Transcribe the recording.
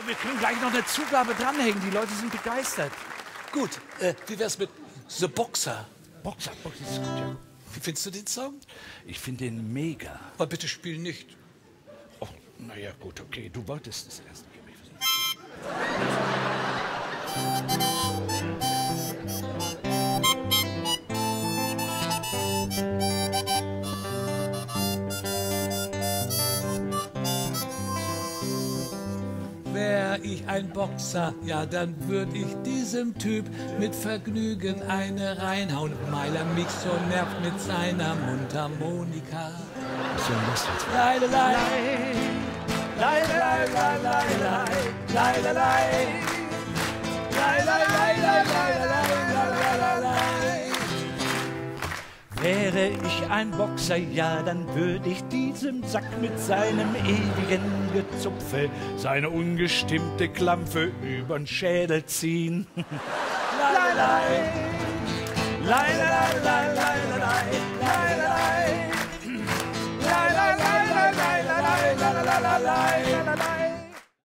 wir können gleich noch eine Zugabe dranhängen. Die Leute sind begeistert. Gut, wie wär's mit The Boxer? Boxer ist gut, ja. Wie findest du den Song? Ich finde den mega. Aber bitte spiel nicht. Oh, naja, gut, okay. Du wolltest es erst. Wär ich ein Boxer, ja, dann würd ich diesem Typ mit Vergnügen eine reinhauen, weil er mich so nervt mit seiner Mundharmonika. Was soll das jetzt? Leidelei, leidelei, leidelei, leidelei, leidelei, leidelei. Wäre ich ein Boxer, ja, dann würde ich diesem Sack mit seinem ewigen Gezupfe seine ungestimmte Klampfe übern Schädel ziehen. Leidelei, leidelei, leidelei, leidelei, leidelei, leidelei, leidelei, leidelei.